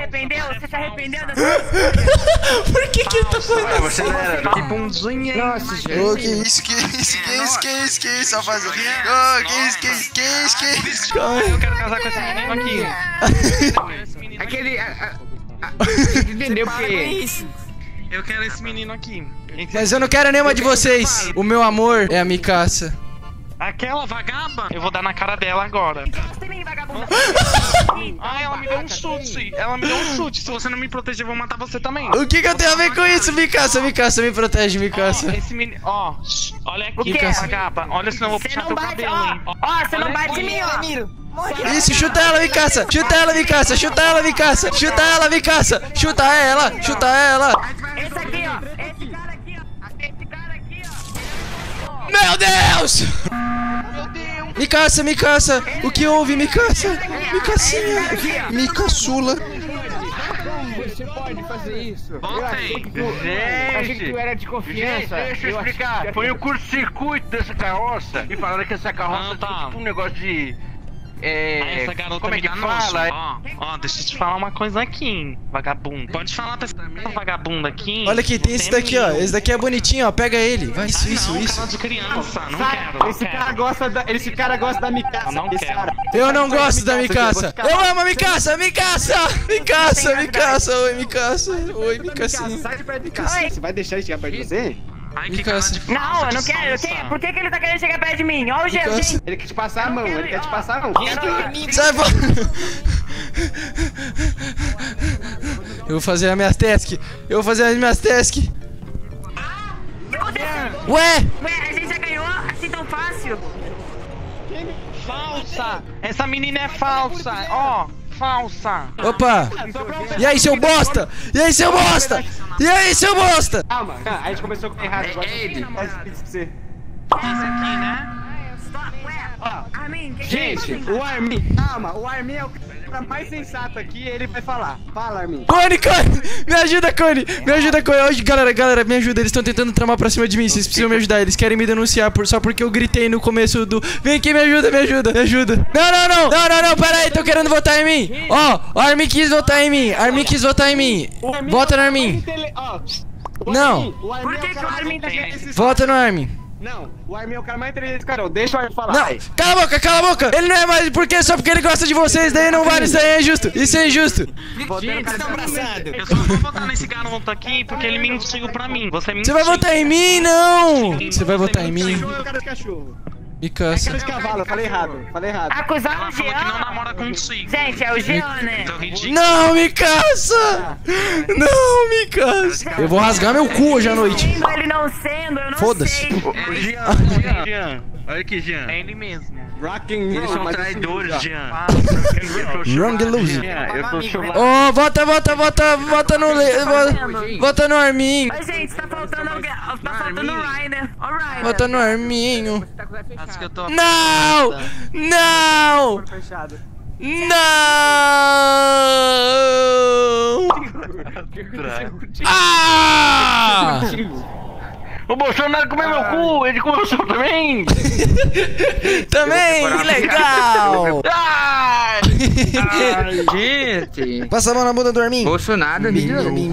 arrependeu? Você se arrependeu das Por que ele tá fazendo Você era que bundinha, hein? Nossa, gente. Ô, que isso, rapaziada. Ô, que isso. Eu quero casar com esse menino aqui. Aquele... Entendeu por quê? Eu quero esse menino aqui. Mas eu não quero nenhuma de vocês. O meu amor é a Mikasa. Aquela vagaba, eu vou dar na cara dela agora. Ah, ela me deu um chute. Ela me deu um chute. Se você não me proteger, eu vou matar você também. O que eu tenho a ver com isso, Mikasa? Mikasa, me protege, Mikasa. Esse menino, ó, olha aqui, Mikasa. vagaba. Olha, senão eu vou puxar teu cabelo, hein. Ó, você não bate em mim, ó. Isso, chuta ela, Mikasa. Chuta ela, Mikasa. Chuta ela, Mikasa. Chuta ela, Mikasa. Chuta ela. Chuta ela. Esse aqui, ó. Esse cara aqui, ó. Esse cara aqui, ó. Meu Deus! Mikasa. O que houve, Mikasa? Mikacinha. Mikaçula. Você pode fazer isso. Voltei. Eu achei que tu era de confiança. Deixa eu explicar. Foi o curto-circuito dessa carroça e falaram que essa carroça tem tipo um negócio de... Essa garota como é que me fala? Ó, deixa eu te falar uma coisa aqui, hein, vagabundo. Pode falar pra essa vagabunda aqui. Olha aqui, tem esse daqui, ó. Esse daqui é bonitinho, ó. Pega ele. Vai, isso. Cara de criança, não quero. Esse cara gosta da Mikasa. Não quero. Eu não gosto da Mikasa. Eu amo a Mikasa. Mikasa. Oi, Mikasa. Oi, Mikacinha. Sai de perto de casa. Você vai deixar ele chegar perto de você? Ai, que cara de Não, eu não quero. Por que ele tá querendo chegar perto de mim? Ó o gelo, gente. Ele quer te passar a mão, Sai fora. Eu vou fazer as minhas tasks. Ué, A gente já ganhou assim tão fácil? falsa. Essa menina é falsa, ó. Falsa. opa. E aí, seu bosta? Calma, a gente começou com errado. Agora ele. Esse aqui, né? Armin, Gente, o Armin. Calma, o Armin é o cara mais sensato aqui. Ele vai falar. Fala, Armin. Cone. Me ajuda, Cone. Hoje, galera, me ajuda. Eles estão tentando tramar pra cima de mim. Vocês precisam me ajudar. Eles querem me denunciar só porque eu gritei no começo do... Vem aqui, me ajuda. Não, pera aí. Tô querendo votar em mim. Ó, o Armin quis votar em mim. Vota no Armin. Não. Por que o Armin tá querendo? Vota no Armin. Não, o Armin é o cara mais inteligente, cara. Deixa o Armin falar. Não, cala a boca. Ele não é mais só porque ele gosta de vocês. Daí não vale, isso aí é injusto. Isso é injusto. Gente, estão abraçados. Eu só vou votar nesse garoto aqui porque ele mentiu pra mim. Você mentiu. Você vai votar em mim, não. Você vai votar em mim. É o cara de cachorro. Mikasa. Cara de cavalo, eu falei errado. Acusar Ela o falou que não Jean. namora contigo. Gente, é o Jean, né? Então, ridículo. Não, Mikasa. Eu vou rasgar meu cu hoje à noite. Sendo ele não sendo, eu não Foda-se. sei. Jean, olha aqui, Jean. É ele mesmo. Rocking. Eles são traidores, Jean. Wrong loser. Jean, eu tô seu lado. Oh, vota no Armin. Ô, gente, tá faltando alguém. Tá faltando o Rainer. Ó, o Rainer. Vota no Arminho. Acho que eu tô... Não! Ah! O Bolsonaro comeu meu cu, ele comeu o seu também. Também, que legal! Ai, Gente. Passa a mão na bunda do Armin. Bolsonaro, Bim.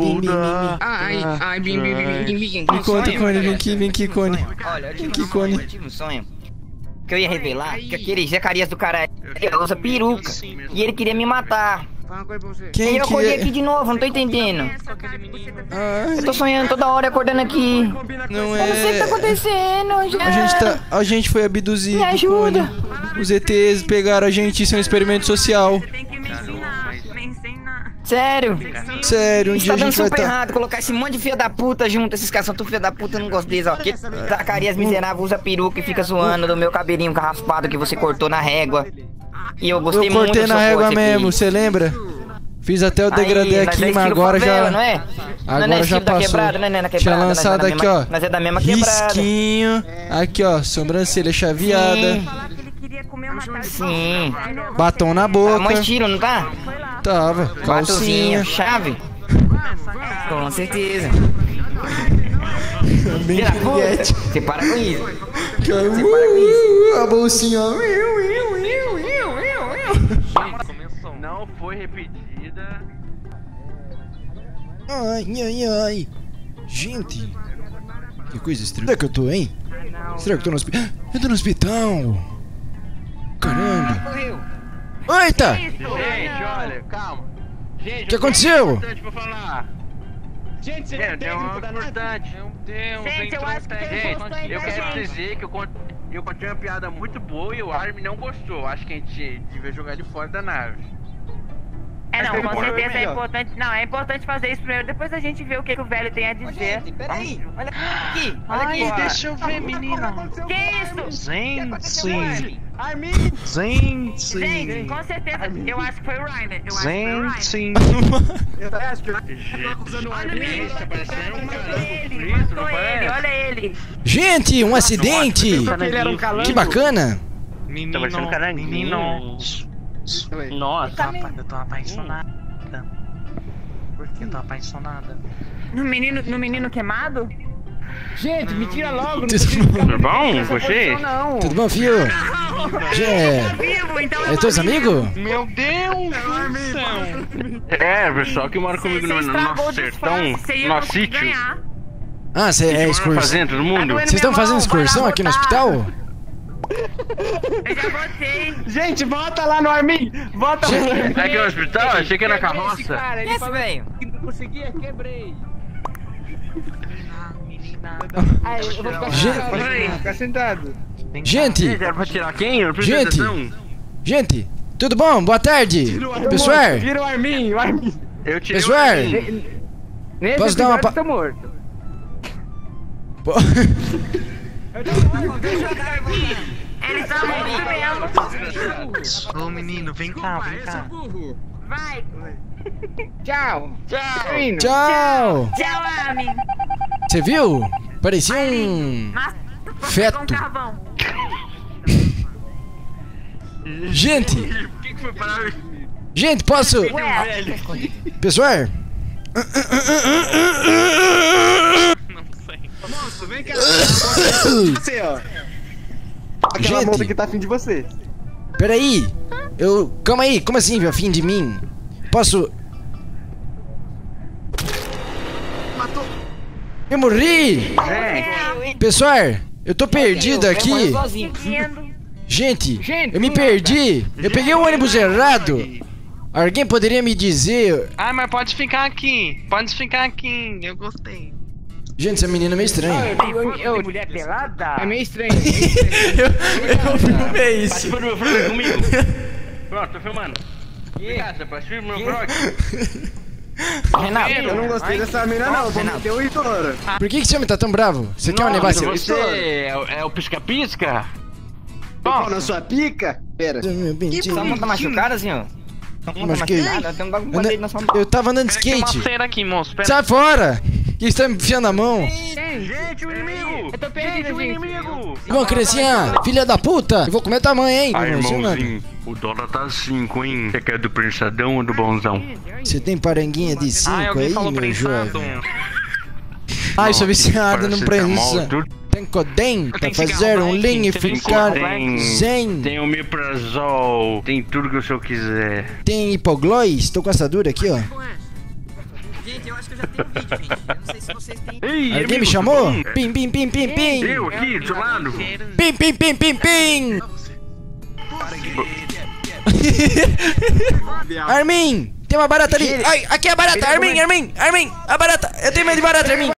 Me conta, Cone, vem aqui, Cone. Olha, eu Que Cone? tive um sonho que eu ia revelar que aquele Zacarias do cara usa peruca e ele queria me matar. E Quem eu acordei que aqui de novo, não tô entendendo. Ah, Eu tô sonhando toda hora, acordando aqui. não Eu não sei o que tá é... acontecendo. A gente foi abduzido, Me ajuda. Cone. Os ETs pegaram a gente, isso é um experimento social. Tem que me ensinar. Sério. Sério, um Isso dia tá a dando gente vai super estar... errado colocar esse monte de filha da puta junto. Esses caras são tudo filha da puta, eu não gosto deles, ó. Que Zacarias miserável usa peruca e fica zoando do meu cabelinho raspado que você cortou na régua. E eu gostei Eu muito cortei do na seu régua corte aqui. mesmo, você lembra? Fiz até o Aí, degradê nós aqui, é mas estilo agora favela, já... não é? Agora Nós é já estilo da passou. quebrada, né? Na Tinha quebrada, lançado nós é da aqui, mesma- ó. Nós é da mesma quebrada. Risquinho. Aqui, ó. Sobrancelha chaveada. Falar que ele queria comer uma tarde. Sim. Batom na Tá boca. mó estilo, não tá? Tava. Batozinho, Calcinha. chave. Com certeza. Bem Filha da puta, piriguete. você para com isso. A bolsinha, ó. Começou. não foi repetida. Ai, ai, ai. Gente. Que coisa estranha. Onde é que eu tô, hein? Será que eu tô no hospital? Eu tô no hospital. Caramba. Correu. Eita! Gente, olha, calma. Gente, O que aconteceu? importante pra falar. Gente, você Gente, é uma importante. Meu Deus, Gente, eu acho que tem Gente, imposto aí eu pra quero gente. dizer que eu contei uma piada muito boa e o Armin não gostou. Acho que a gente devia jogar ele fora da nave. É, não, com Mas certeza é melhor. importante. Não, é importante fazer isso primeiro, depois a gente vê o que o velho tem a Ô, dizer. gente, peraí. Olha aqui. Olha Ai, aqui. deixa eu ver, menina. Que isso? Gente, Armin! gente, Gente, com certeza, eu acho que foi o Ryan. Eu acho que foi o Ryan. gente. Eu acho que eu Gente, acusando o Olha Armin. ele, tá parecendo um matou cara ele, frito, matou não ele, parece? olha ele. Gente, um acidente. Porque ele era um calango. Que bacana. Menino, Tá parecendo caranguejo. menino. Nossa, Tá me- eu tô apaixonada. Por que eu tô apaixonada? No menino queimado? Gente, me tira logo. Não Tudo bom com você? não. Tudo bom, filho? Tá vivo, então É teus amigos? Meu Deus do céu! É, pessoal que mora comigo no nosso sertão, no nosso sítio. Ganhar. Ah, você é Mora excursão. fazendo todo mundo? Vocês estão fazendo excursão aqui no hospital? Eu já votei. Gente, volta lá no Armin. Volta lá no Armin. Aqui no hospital? Achei que era na Quebrei esse carroça. cara, ele Esse falou velho. que não conseguia, quebrei. Menina. Aí, eu vou ficar Gente. sentado. Ficar sentado. Gente, Era pra tirar quem? Eu não prestei Gente. atenção. gente, tudo bom? Boa tarde. Pessoal, Vira o Armin, o Armin. Eu tirei o Pessoal. Armin. Nesse Posso dar uma episódio pa- eu tô morto. pô, Eles são muito mesmo. Ô menino, vem cá, vem cá. Vai. Tchau. Tchau. Indo. tchau. Tchau, Armin. Você viu? Parecia um Mas feto. com carvão. Gente, O que foi parar? gente, posso? Ué, Pessoal, Não sei. Moço, vem cá. Você, ó. Aquela Gente. moça que tá afim de você. peraí. Calma aí, como assim, afim de mim? Posso? Eu morri! Pessoal, eu tô perdido aqui. Lindo. Gente, eu me perdi. Eu peguei o ônibus errado. Alguém poderia me dizer? Ai, mas pode ficar aqui. Pode ficar aqui. Eu gostei. Gente, essa menina é meio estranha. Eu, Mulher pelada? é meio estranho. Eu filmei isso. Participa do meu vlog comigo. Pronto, tô filmando. Obrigado, participa do meu vlog. Renato. Eu não gostei dessa mina não, vou meter o Itora. Por que esse homem tá tão bravo? Você quer um negócio? Você é o pisca-pisca? Pau na sua pica? Pera. Sua mão tá machucada, senhor? Sua mão tá Machuquei. machucada? Tem um bagulho band-aid na sua mão. Eu tava andando de Tem uma skate. cera aqui, moço. Pera. Sai fora! Que está me enfiando a mão? Gente, o inimigo! Eu tô perdido, o gente. inimigo! Bom, criancinha, filha da puta! Eu vou comer tua mãe, hein? Ai, Não vai ser nada. irmãozinho, o dólar tá 5, hein? Você quer do prensadão ou do bonzão? Você tem paranguinha de 5 Ai, alguém aí, falou meu prensado. jovem? Ai, sou viciado no Paracetamol, prensa. tudo. Tem codem pra Tem fazer cigarro um black, linho e tem ficar Tem, zen. tem omeprazol, tem tudo que o senhor quiser. Tem hipoglós. Tô com assadura aqui, ó. Gente, eu acho que eu já tenho um vídeo, gente. Eu não sei se vocês têm. Ei, Alguém amigo, me chamou? tudo bom? Pim, pim, pim, pim, pim. Eu aqui, do seu lado. Pim, pim, pim, pim, pim. Armin, tem uma barata ali. Ai, aqui é a barata. Armin, Armin, Armin. A barata. Eu tenho medo de barata, Armin.